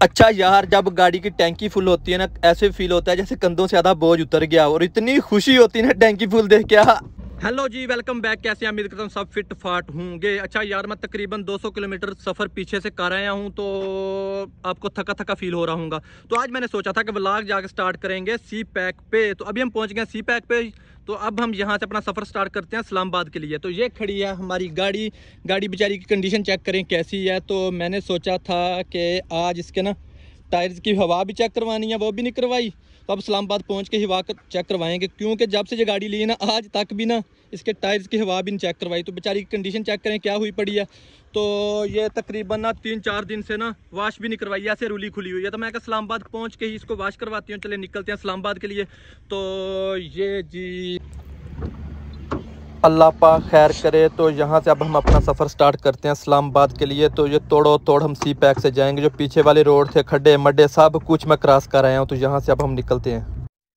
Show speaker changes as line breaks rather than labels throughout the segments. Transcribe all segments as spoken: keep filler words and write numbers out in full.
अच्छा यार, जब गाड़ी की टैंकी फुल होती है ना, ऐसे फील होता है जैसे कंधों से आधा बोझ उतर गया और इतनी खुशी होती है ना टैंकी फुल देख के। Hello ji, welcome back. कैसे उम्मीद करता हूँ सब फिट फाट होंगे। अच्छा यार, मैं तकरीबन दो सौ किलोमीटर सफ़र पीछे से कर आया हूँ, तो आपको थका थका फील हो रहा होगा। तो आज मैंने सोचा था कि व्लॉग जाकर स्टार्ट करेंगे सी पैक पे। तो अभी हम पहुँच गए सी पैक पे। तो अब हम यहाँ से अपना सफ़र स्टार्ट करते हैं इस्लामाबाद के लिए। तो ये खड़ी है हमारी गाड़ी। गाड़ी बेचारी की कंडीशन चेक करें कैसी है। तो मैंने सोचा था कि आज इसके ना टायर्स की हवा भी चेक करवानी है, वो भी नहीं करवाई। तो अब इस्लामाबाद पहुंच के हवा चेक करवाएंगे, क्योंकि जब से ये गाड़ी ली है ना, आज तक भी ना इसके टायर्स की हवा भी नहीं चेक करवाई। तो बेचारी की कंडीशन चेक करें क्या हुई पड़ी है। तो ये तकरीबन ना तीन चार दिन से ना वाश भी नहीं करवाई, ऐसे रुली खुली हुई है। तो मैं इस्लामाबाद पहुंच के ही इसको वाश करवाती हूँ। चले निकलते हैं इस्लामाबाद के लिए। तो ये जी अल्लाह पाक खैर करे। तो यहाँ से अब हम अपना सफ़र स्टार्ट करते हैं इस्लामाबाद के लिए। तो ये तोड़ो तोड़ हम सी पैक से जाएंगे। जो पीछे वाले रोड थे, खड्डे मड्डे सब कुछ मैं क्रॉस कर आया हूँ। तो यहाँ से अब हम निकलते हैं।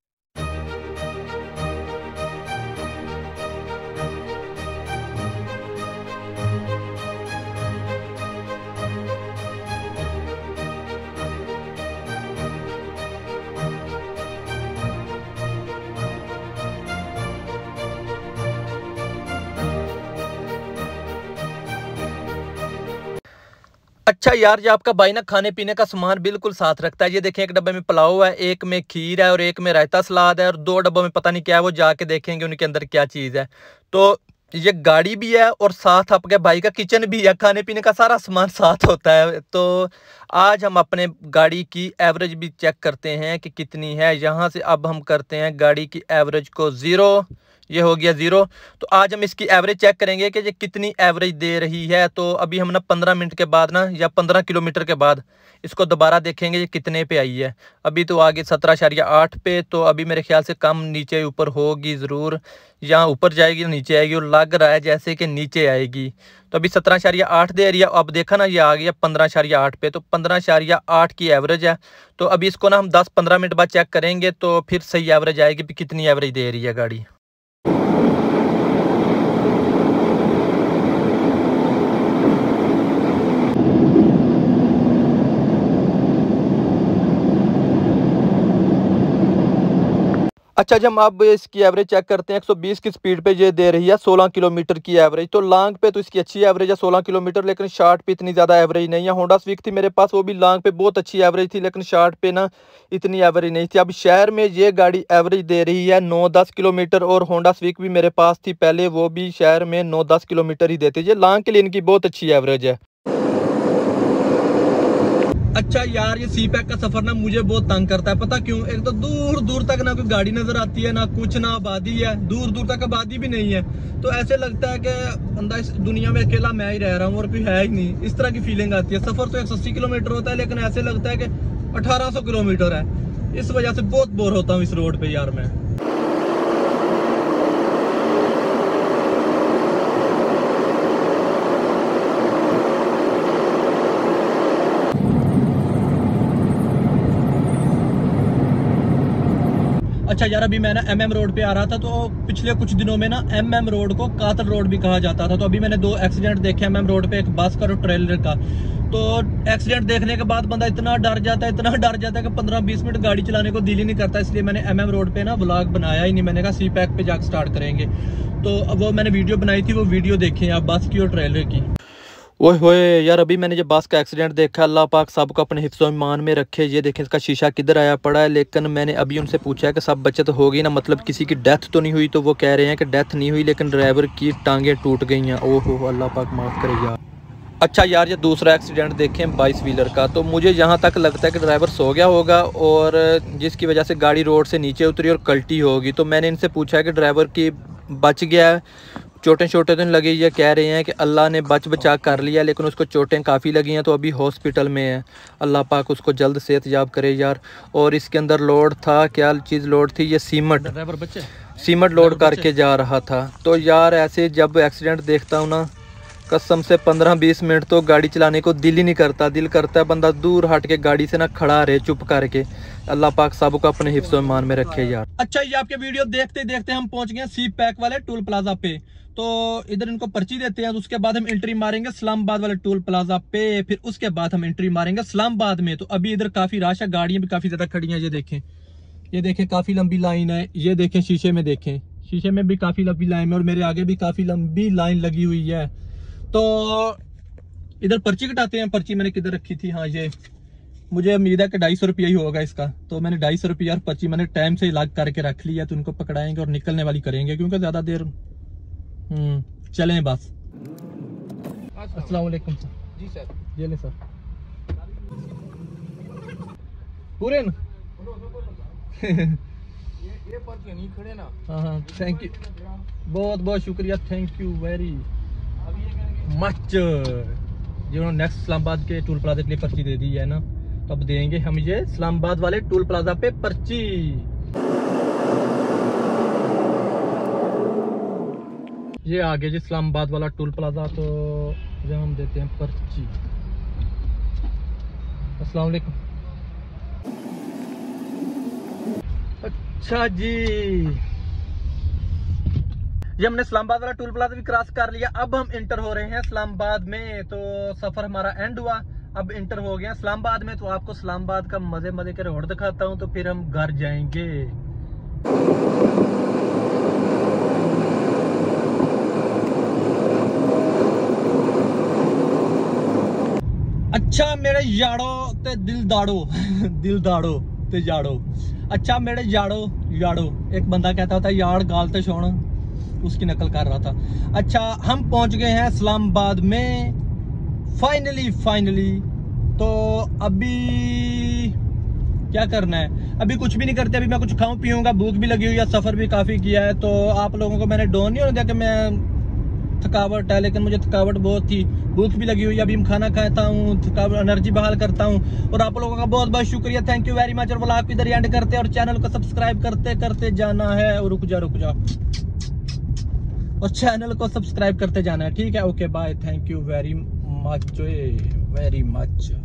अच्छा यार, ये आपका भाई ना खाने पीने का सामान बिल्कुल साथ रखता है। ये देखें, एक डब्बे में पुलाव है, एक में खीर है और एक में रायता सलाद है और दो डब्बों में पता नहीं क्या है, वो जाके देखेंगे उनके अंदर क्या चीज़ है। तो ये गाड़ी भी है और साथ आपके भाई का किचन भी है, खाने पीने का सारा सामान साथ होता है। तो आज हम अपने गाड़ी की एवरेज भी चेक करते हैं कि कितनी है। यहाँ से अब हम करते हैं गाड़ी की एवरेज को ज़ीरो। ये हो गया ज़ीरो। तो आज हम इसकी एवरेज चेक करेंगे कि ये कितनी एवरेज दे रही है। तो अभी हम ना पंद्रह मिनट के बाद ना या पंद्रह किलोमीटर के बाद इसको दोबारा देखेंगे ये कितने पे आई है। अभी तो आगे सत्रह अशारिया आठ पे। तो अभी मेरे ख्याल से कम नीचे ऊपर होगी ज़रूर, यहाँ ऊपर जाएगी नीचे आएगी, और लग रहा है जैसे कि नीचे आएगी। तो अभी सत्रह अशारिया आठ दे रही है। अब देखा ना, ये आ गया पंद्रह अशारिया आठ पे। तो पंद्रह अशारिया आठ की एवरेज है। तो अभी इसको ना हम दस पंद्रह मिनट बाद चेक करेंगे, तो फिर सही एवरेज आएगी कि कितनी एवरेज दे रही है गाड़ी। अच्छा, जब हम अब इसकी एवरेज चेक करते हैं, एक सौ बीस की स्पीड पे ये दे रही है सोलह किलोमीटर की एवरेज। तो लॉन्ग पे तो इसकी अच्छी एवरेज है सोलह किलोमीटर, लेकिन शॉर्ट पे इतनी ज़्यादा एवरेज नहीं है। होंडा स्विक थी मेरे पास, वो भी लॉन्ग पे बहुत अच्छी एवरेज थी, लेकिन शॉर्ट पे ना इतनी एवरेज नहीं थी। अब शहर में ये गाड़ी एवरेज दे रही है नौ दस किलोमीटर, और होंडा स्विक भी मेरे पास थी पहले, वो भी शहर में नौ दस किलोमीटर ही देती है। ये लॉन्ग के लिए इनकी बहुत अच्छी एवरेज है। अच्छा यार, ये सी पैक का सफर ना मुझे बहुत तंग करता है। पता क्यों? एक तो दूर दूर तक ना कोई गाड़ी नजर आती है, ना कुछ, ना आबादी है, दूर दूर तक आबादी भी नहीं है। तो ऐसे लगता है कि बंदा इस दुनिया में अकेला मैं ही रह रहा हूँ और कोई है ही नहीं, इस तरह की फीलिंग आती है। सफर तो एक सौ अस्सी किलोमीटर होता है, लेकिन ऐसे लगता है कि अठारह सौ किलोमीटर है। इस वजह से बहुत बोर होता हूँ इस रोड पे यार मैं। अच्छा यार, अभी मैं ना एम एम रोड पे आ रहा था। तो पिछले कुछ दिनों में ना एम एम रोड को कातल रोड भी कहा जाता था। तो अभी मैंने दो एक्सीडेंट देखे एम एम रोड पे, एक बस का और ट्रेलर का। तो एक्सीडेंट देखने के बाद बंदा इतना डर जाता है, इतना डर जाता है कि पंद्रह बीस मिनट गाड़ी चलाने को दिल ही नहीं करता। इसलिए मैंने एम एम रोड पे ना व्लॉग बनाया ही नहीं। मैंने कहा सी पैक पे जाकर स्टार्ट करेंगे। तो वो मैंने वीडियो बनाई थी, वो वीडियो देखें आप, बस की और ट्रेलर की। ओए होए यार, अभी मैंने जब बस का एक्सीडेंट देखा, अल्लाह पाक सबको अपने हिफ्ज़ो ईमान में रखे। ये देखें इसका शीशा किधर आया पड़ा है। लेकिन मैंने अभी उनसे पूछा है कि सब बचत हो गई ना, मतलब किसी की डेथ तो नहीं हुई। तो वो कह रहे हैं कि डेथ नहीं हुई, लेकिन ड्राइवर की टांगें टूट गई हैं। ओहो, अल्लाह पाक माफ़ करे यार। अच्छा यार, ये दूसरा एक्सीडेंट देखें बाईस व्हीलर का। तो मुझे यहाँ तक लगता है कि ड्राइवर सो गया होगा, और जिसकी वजह से गाड़ी रोड से नीचे उतरी और कल्टी होगी। तो मैंने इनसे पूछा है कि ड्राइवर की बच गया है, चोटें चोटें तो नहीं लगी। ये कह रहे हैं कि अल्लाह ने बच बचा कर लिया, लेकिन उसको चोटें काफ़ी लगी हैं। तो अभी हॉस्पिटल में है। अल्लाह पाक उसको जल्द सेहतयाब करे यार। और इसके अंदर लोड था, क्या चीज़ लोड थी? ये सीमेंट,
ड्राइवर बच्चे
सीमेंट लोड करके जा रहा था। तो यार ऐसे जब एक्सीडेंट देखता हूँ ना, कसम से पंद्रह बीस मिनट तो गाड़ी चलाने को दिल ही नहीं करता। दिल करता है बंदा दूर हट के गाड़ी से ना खड़ा रहे चुप करके। अल्लाह पाक सबको अपने हिफ्ज़ ईमान में रखे यार। अच्छा, ये आपके वीडियो देखते देखते हम पहुंच गए सी पैक वाले टोल प्लाजा पे। तो इधर इनको पर्ची देते हैं, तो उसके बाद हम एंट्री मारेंगे इस्लामाबाद वाले टोल प्लाजा पे। फिर उसके बाद हम एंट्री मारेंगे इस्लामाबाद में। तो अभी इधर काफी रश है, गाड़ियां भी काफी ज्यादा खड़ी हैं। ये देखें, ये देखें काफी लंबी लाइन है। ये देखें शीशे में, देखें शीशे में भी काफी लंबी लाइन है और मेरे आगे भी काफी लंबी लाइन लगी हुई है। तो इधर पर्ची कटाते हैं। पर्ची मैंने किधर रखी थी, हाँ ये, मुझे उम्मीद है कि ढाई सौ रुपया ही होगा इसका। तो मैंने ढाई सौ रुपया और पर्ची मैंने टाइम से लॉक करके रख लिया। तो उनको पकड़ाएंगे और निकलने वाली करेंगे, क्योंकि ज्यादा देर हम्म चलें बस। अस्सलाम वालेकुम सर। जी सर, ये ले सर पूरे न ये पर्ची नहीं खड़े ना। हाँ हाँ, थैंक यू, बहुत बहुत शुक्रिया, थैंक यू वेरी मच। जिन्होंने नेक्स्ट इस्लामाबाद के टोल प्लाजा के लिए पर्ची दे दी है ना, तो अब देंगे हम ये इस्लामाबाद वाले टोल प्लाजा पे पर्ची। ये आगे जी इस्लामाबाद वाला टोल प्लाजा, तो जब हम देते हैं पर्ची। अस्सलाम वालेकुम। अच्छा जी, ये हमने इस्लामाबाद वाला टोल प्लाजा भी क्रॉस कर लिया। अब हम इंटर हो रहे हैं इस्लामाबाद में। तो सफर हमारा एंड हुआ, अब इंटर हो गया इस्लामाबाद में। तो आपको इस्लामाबाद का मजे मजे के रोड दिखाता हूँ, तो फिर हम घर जाएंगे। अच्छा मेरे यारो ते दिल दाड़ो दिल दाड़ो ते याड़ो। अच्छा मेरे याड़ो याड़ो, एक बंदा कहता था यार गाल ते छोड़, उसकी नकल कर रहा था। अच्छा, हम पहुंच गए हैं इस्लामाबाद में फाइनली फाइनली। तो अभी क्या करना है, अभी कुछ भी नहीं करते। अभी मैं कुछ खाऊं पीऊंगा, भूख भी लगी हुई है, सफर भी काफी किया है। तो आप लोगों को मैंने डोन नहीं होने दिया कि मैं थकावट है, लेकिन मुझे थकावट बहुत थी, भूख भी लगी हुई है। अभी हम खाना खाता हूँ, थकावट एनर्जी बहाल करता हूँ। और आप लोगों का बहुत बहुत शुक्रिया, थैंक यू वेरी मच। और व्लॉग इधर एंड करते हैं और चैनल को सब्सक्राइब करते करते जाना है। और रुक जा रुक जा और चैनल को सब्सक्राइब करते जाना है, ठीक है। Okay bye, thank you very much very much.